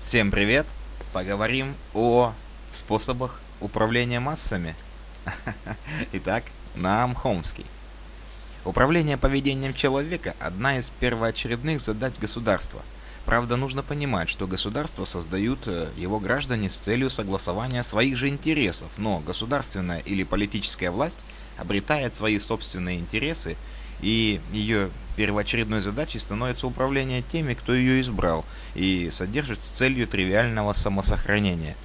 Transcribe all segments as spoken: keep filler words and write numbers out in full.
Всем привет! Поговорим о способах управления массами. Итак, Наам Хомский. Управление поведением человека – одна из первоочередных задач государства. Правда, нужно понимать, что государство создают его граждане с целью согласования своих же интересов, но государственная или политическая власть обретает свои собственные интересы, и ее первоочередной задачей становится управление теми, кто ее избрал, и содержит с целью тривиального самосохранения.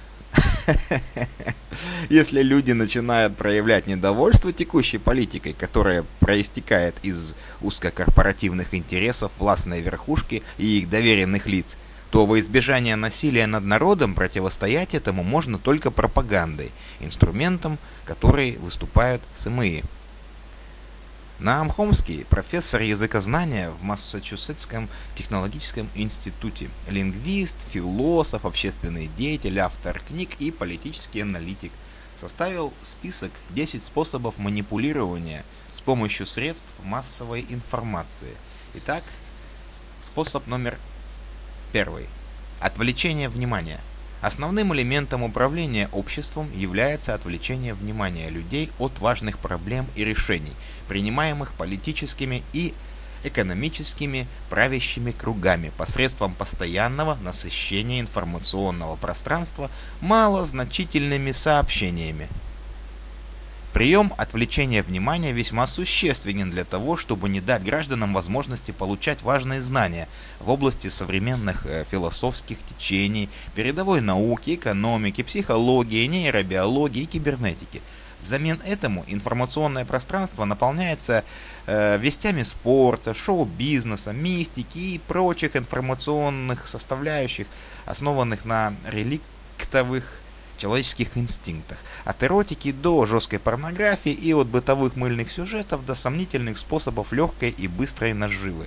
Если люди начинают проявлять недовольство текущей политикой, которая проистекает из узкокорпоративных интересов властной верхушки и их доверенных лиц, то во избежание насилия над народом противостоять этому можно только пропагандой, инструментом, который выступает СМИ. Наам Хомский – профессор языкознания в Массачусетском технологическом институте, лингвист, философ, общественный деятель, автор книг и политический аналитик. Составил список десять способов манипулирования с помощью средств массовой информации. Итак, способ номер первый. Отвлечение внимания. Основным элементом управления обществом является отвлечение внимания людей от важных проблем и решений, принимаемых политическими и экономическими правящими кругами посредством постоянного насыщения информационного пространства малозначительными сообщениями. Прием отвлечения внимания весьма существенен для того, чтобы не дать гражданам возможности получать важные знания в области современных философских течений, передовой науки, экономики, психологии, нейробиологии и кибернетики. Взамен этому информационное пространство наполняется э, вестями спорта, шоу-бизнеса, мистики и прочих информационных составляющих, основанных на реликтовых человеческих инстинктах, от эротики до жесткой порнографии и от бытовых мыльных сюжетов до сомнительных способов легкой и быстрой наживы.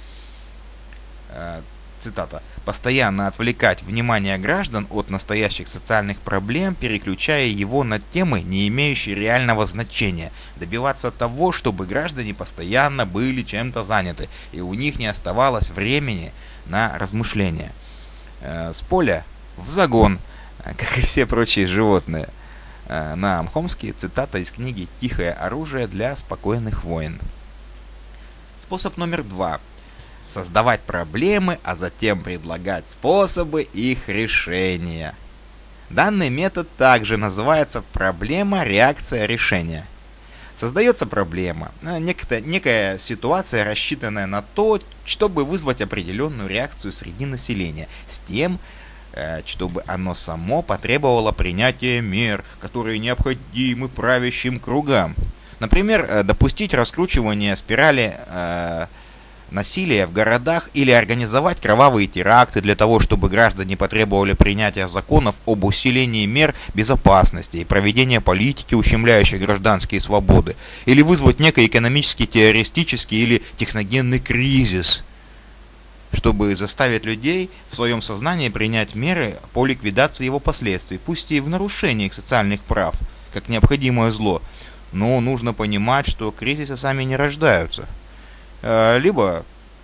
Э, цитата. «Постоянно отвлекать внимание граждан от настоящих социальных проблем, переключая его на темы, не имеющие реального значения, добиваться того, чтобы граждане постоянно были чем-то заняты, и у них не оставалось времени на размышления. Э, с поля в загон, как и все прочие животные». Наам Хомский, цитата из книги «Тихое оружие для спокойных войн». Способ номер два. Создавать проблемы, а затем предлагать способы их решения. Данный метод также называется проблема, реакция, решение. Создается проблема, некая, некая ситуация, рассчитанная на то, чтобы вызвать определенную реакцию среди населения, с тем, чтобы оно само потребовало принятия мер, которые необходимы правящим кругам. Например, допустить раскручивание спирали э, насилия в городах или организовать кровавые теракты для того, чтобы граждане потребовали принятия законов об усилении мер безопасности и проведения политики, ущемляющей гражданские свободы, или вызвать некий экономический, террористический или техногенный кризис, чтобы заставить людей в своем сознании принять меры по ликвидации его последствий, пусть и в нарушении их социальных прав, как необходимое зло. Но нужно понимать, что кризисы сами не рождаются. Либо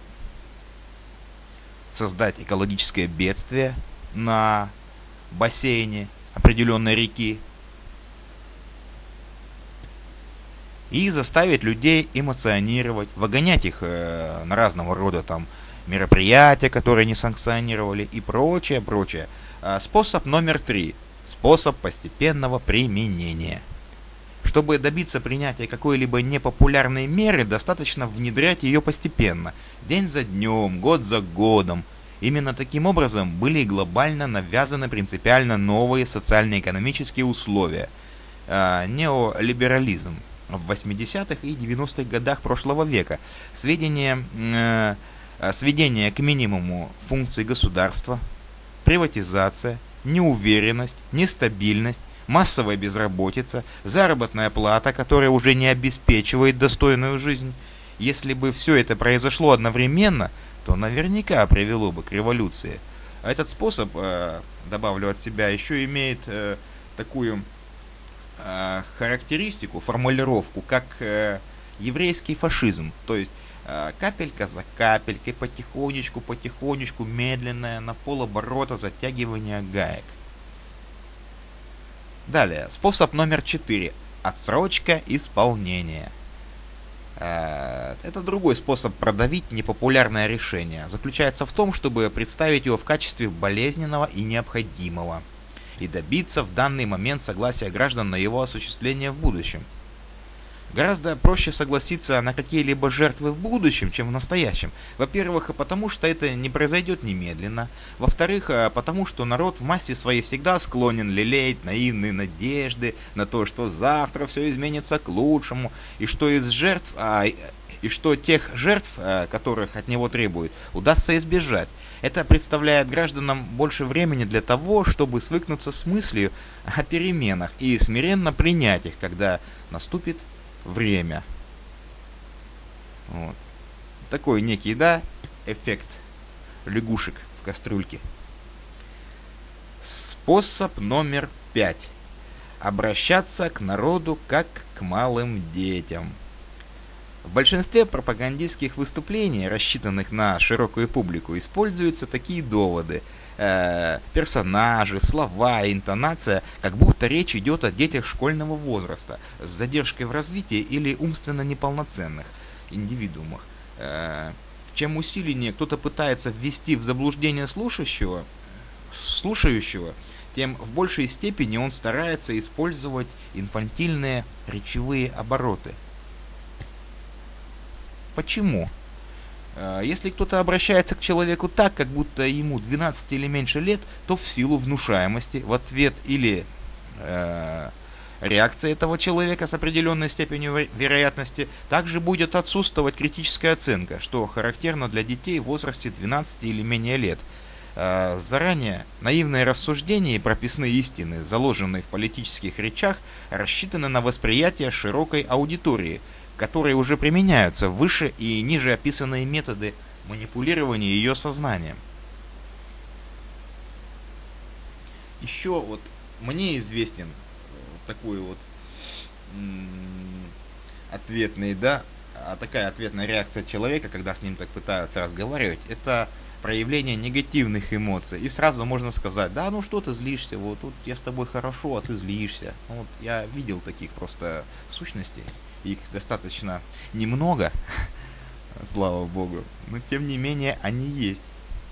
создать экологическое бедствие на бассейне определенной реки и заставить людей эмоционировать, выгонять их на разного рода там мероприятия, которые не санкционировали и прочее, прочее. Способ номер три. Способ постепенного применения. Чтобы добиться принятия какой-либо непопулярной меры, достаточно внедрять ее постепенно, день за днем, год за годом. Именно таким образом были глобально навязаны принципиально новые социально-экономические условия. Неолиберализм в восьмидесятых и девяностых годах прошлого века. Сведения... Сведение к минимуму функций государства, приватизация, неуверенность, нестабильность, массовая безработица, заработная плата, которая уже не обеспечивает достойную жизнь. Если бы все это произошло одновременно, то наверняка привело бы к революции. Этот способ, добавлю от себя, еще имеет такую характеристику, формулировку, как еврейский фашизм. То есть Э, капелька за капелькой, потихонечку, потихонечку, медленное, на полоборота затягивание гаек. Далее, способ номер четыре. Отсрочка исполнения. Это другой способ продавить непопулярное решение. Заключается в том, чтобы представить его в качестве болезненного и необходимого и добиться в данный момент согласия граждан на его осуществление в будущем. Гораздо проще согласиться на какие-либо жертвы в будущем, чем в настоящем. Во-первых, потому что это не произойдет немедленно. Во-вторых, потому что народ в массе своей всегда склонен лелеять наивные надежды на то, что завтра все изменится к лучшему, и что из жертв, а, и что тех жертв, которых от него требуют, удастся избежать. Это представляет гражданам больше времени для того, чтобы свыкнуться с мыслью о переменах и смиренно принять их, когда наступит время. Вот. Такой некий, да, эффект лягушек в кастрюльке. Способ номер пять. Обращаться к народу как к малым детям. В большинстве пропагандистских выступлений, рассчитанных на широкую публику, используются такие доводы. Э, персонажи, слова, интонация, как будто речь идет о детях школьного возраста с задержкой в развитии или умственно неполноценных индивидуумах. Э, чем усиленнее кто-то пытается ввести в заблуждение слушающего, слушающего, тем в большей степени он старается использовать инфантильные речевые обороты. Почему? Если кто-то обращается к человеку так, как будто ему двенадцать или меньше лет, то в силу внушаемости в ответ или э, реакции этого человека с определенной степенью вероятности также будет отсутствовать критическая оценка, что характерно для детей в возрасте двенадцати или менее лет. Э, заранее наивные рассуждения и прописные истины, заложенные в политических речах, рассчитаны на восприятие широкой аудитории, которые уже применяются выше и ниже описанные методы манипулирования ее сознанием. Еще вот мне известен такой вот м- ответный, да, а такая ответная реакция человека, когда с ним так пытаются разговаривать, это проявление негативных эмоций. И сразу можно сказать: да, ну что ты злишься, вот тут я с тобой хорошо, а ты злишься. Ну, вот я видел таких просто сущностей. Их достаточно немного, слава богу, но тем не менее они есть.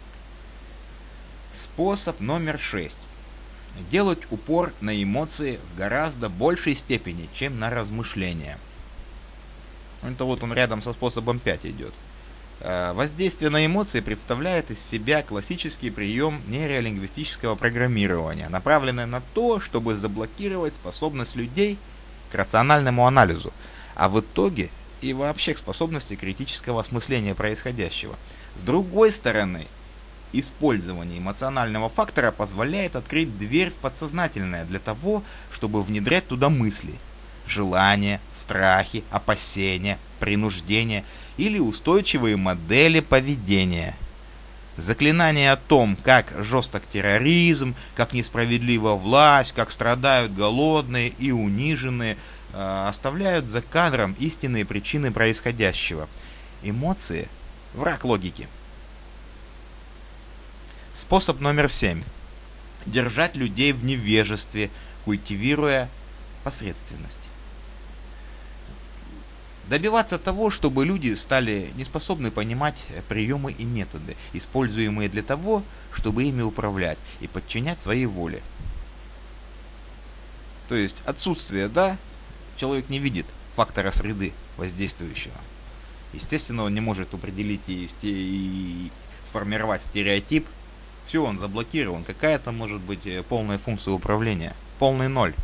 Способ номер шесть. Делать упор на эмоции в гораздо большей степени, чем на размышления. Это вот он рядом со способом пять идет. Воздействие на эмоции представляет из себя классический прием нейролингвистического программирования, направленный на то, чтобы заблокировать способность людей к рациональному анализу, а в итоге и вообще к способности критического осмысления происходящего. С другой стороны, использование эмоционального фактора позволяет открыть дверь в подсознательное для того, чтобы внедрять туда мысли, желания, страхи, опасения, принуждения или устойчивые модели поведения. Заклинания о том, как жесток терроризм, как несправедлива власть, как страдают голодные и униженные, оставляют за кадром истинные причины происходящего. Эмоции – враг логики. Способ номер семь. Держать людей в невежестве, культивируя посредственность. Добиваться того, чтобы люди стали неспособны понимать приемы и методы, используемые для того, чтобы ими управлять и подчинять своей воле. То есть отсутствие, да, человек не видит фактора среды воздействующего. Естественно, он не может определить и, и сформировать стереотип. Все, он заблокирован. Какая-то может быть полная функция управления. Полный ноль.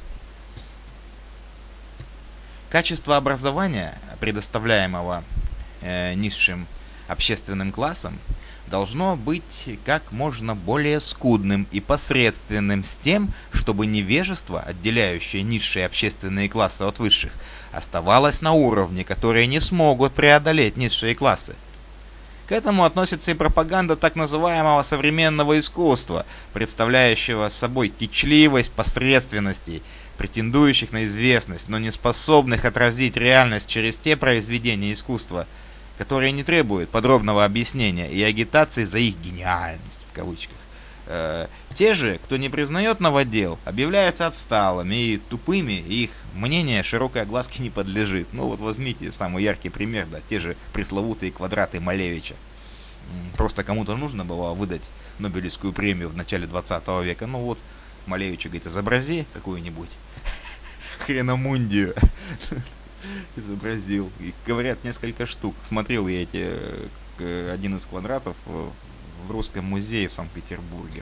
Качество образования, предоставляемого э, низшим общественным классом, должно быть как можно более скудным и посредственным с тем, чтобы невежество, отделяющее низшие общественные классы от высших, оставалось на уровне, который не смогут преодолеть низшие классы. К этому относится и пропаганда так называемого современного искусства, представляющего собой кичливость посредственностей, претендующих на известность, но не способных отразить реальность через те произведения искусства, которые не требуют подробного объяснения и агитации за их гениальность, в кавычках. Те же, кто не признает новодел, объявляются отсталыми и тупыми, и их мнение широкой огласке не подлежит. Ну вот возьмите самый яркий пример, да, те же пресловутые квадраты Малевича. Просто кому-то нужно было выдать Нобелевскую премию в начале двадцатого века. Ну вот, Малевичу говорит, изобрази какую-нибудь хреномундию. Изобразил. И говорят, несколько штук. Смотрел я эти, один из квадратов в Русском музее в Санкт-Петербурге.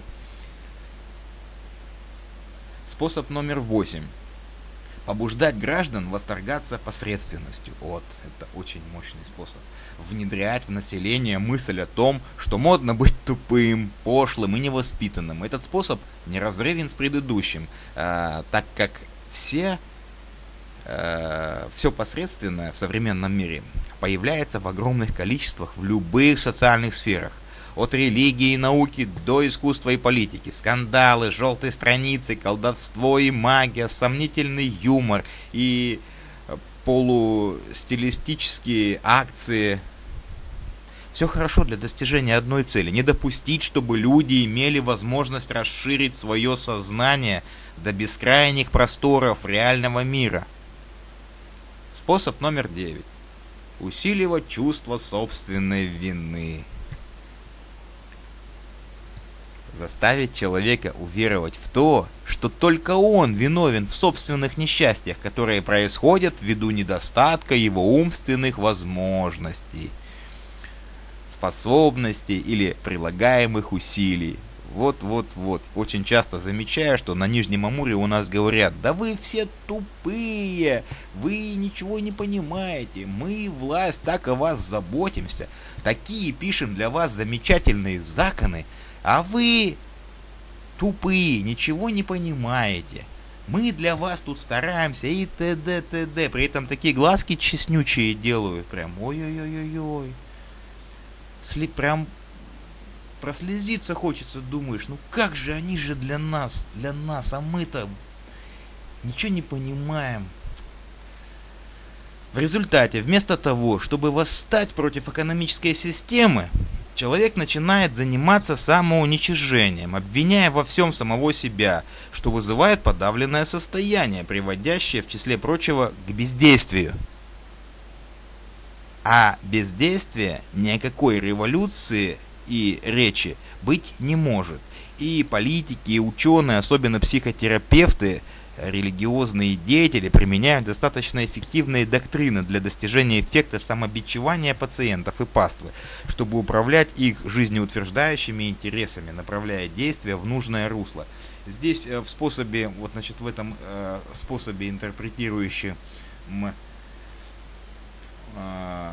Способ номер восемь. Побуждать граждан восторгаться посредственностью. Вот, это очень мощный способ. Внедрять в население мысль о том, что модно быть тупым, пошлым и невоспитанным. Этот способ неразрывен с предыдущим, э, так как все, э, все посредственное в современном мире появляется в огромных количествах в любых социальных сферах. От религии и науки до искусства и политики. Скандалы, желтые страницы, колдовство и магия, сомнительный юмор и полустилистические акции. Все хорошо для достижения одной цели. Не допустить, чтобы люди имели возможность расширить свое сознание до бескрайних просторов реального мира. Способ номер девять. Усиливать чувство собственной вины. Заставить человека уверовать в то, что только он виновен в собственных несчастьях, которые происходят ввиду недостатка его умственных возможностей, способностей или прилагаемых усилий. Вот-вот-вот. Очень часто замечаю, что на Нижнем Амуре у нас говорят: да вы все тупые, вы ничего не понимаете, мы, власть, так о вас заботимся, такие пишем для вас замечательные законы, а вы тупые, ничего не понимаете. Мы для вас тут стараемся и т.д. т.д. При этом такие глазки честнючие делают. Прям ой-ой-ой-ой-ой. Сли, прям прослезиться хочется, думаешь, ну как же они же для нас, для нас, а мы-то ничего не понимаем. В результате, вместо того, чтобы восстать против экономической системы, человек начинает заниматься самоуничижением, обвиняя во всем самого себя, что вызывает подавленное состояние, приводящее, в числе прочего, к бездействию. А бездействия ни о какой революции и речи быть не может. И политики, и ученые, особенно психотерапевты, религиозные деятели применяют достаточно эффективные доктрины для достижения эффекта самобичевания пациентов и паствы, чтобы управлять их жизнеутверждающими интересами, направляя действия в нужное русло. Здесь в способе, вот значит в этом э, способе, интерпретирующем э,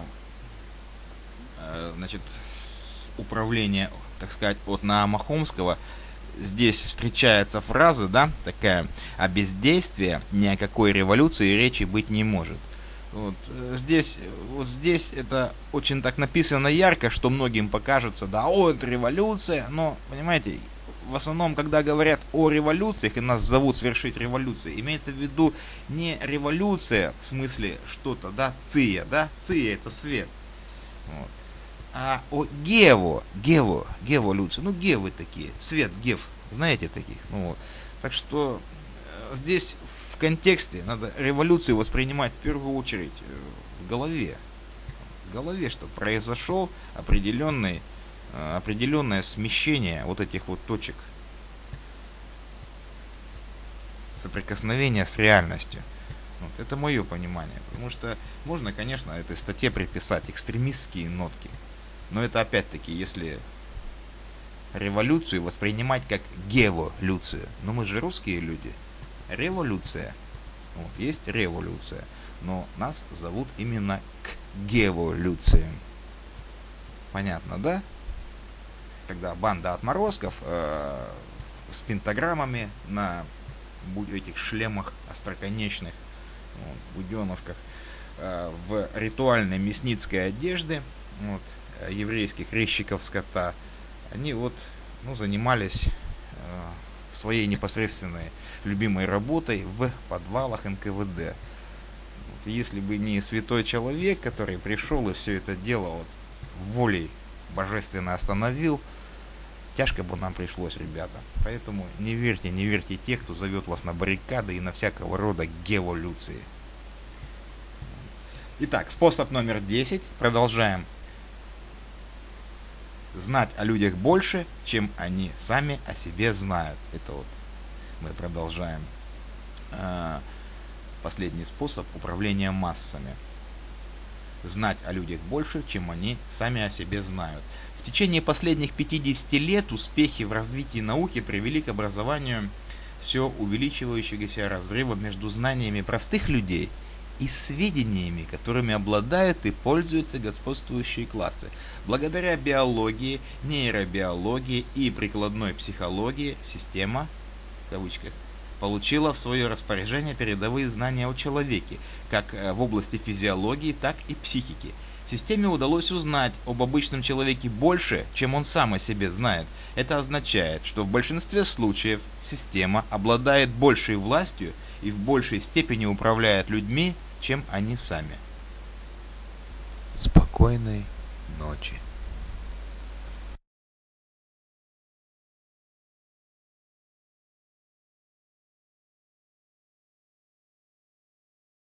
э, значит управление, так сказать, от Наама Хомского, здесь встречается фраза, да, такая: о бездействии ни о какой революции речи быть не может. Вот здесь, вот здесь это очень так написано ярко, что многим покажется, да, о, это революция, но, понимаете, в основном, когда говорят о революциях и нас зовут свершить революцию, имеется в виду не революция в смысле что-то, да, ция, да, ция это свет, вот. А о гево, гево, геволюцию, ну гевы такие, свет, гев, знаете таких, ну вот. Так что э, здесь в контексте надо революцию воспринимать в первую очередь э, в голове, в голове, что произошел определенный, э, определенное смещение вот этих вот точек соприкосновения с реальностью. Вот, это мое понимание, потому что можно, конечно, этой статье приписать экстремистские нотки. Но это опять-таки, если революцию воспринимать как геволюцию. Но мы же русские люди. Революция. Вот, есть революция. Но нас зовут именно к геволюции. Понятно, да? Когда банда отморозков э, с пентаграммами на этих шлемах остроконечных, вот, буденовках, э, в ритуальной мясницкой одежде, вот, еврейских резчиков скота, они вот, ну, занимались э, своей непосредственной любимой работой в подвалах эн ка вэ дэ. если бы не святой человек, который пришел и все это дело вот волей божественно остановил, тяжко бы нам пришлось, ребята. Поэтому не верьте, не верьте тех, кто зовет вас на баррикады и на всякого рода геволюции. Итак, способ номер десять. Продолжаем. Знать о людях больше, чем они сами о себе знают. Это вот мы продолжаем. Последний способ управления массами. Знать о людях больше, чем они сами о себе знают. В течение последних пятидесяти лет успехи в развитии науки привели к образованию все увеличивающегося разрыва между знаниями простых людей и сведениями, которыми обладают и пользуются господствующие классы. Благодаря биологии, нейробиологии и прикладной психологии система, в кавычках, получила в свое распоряжение передовые знания о человеке, как в области физиологии, так и психики. Системе удалось узнать об обычном человеке больше, чем он сам о себе знает. Это означает, что в большинстве случаев система обладает большей властью и в большей степени управляет людьми, чем они сами. Спокойной ночи.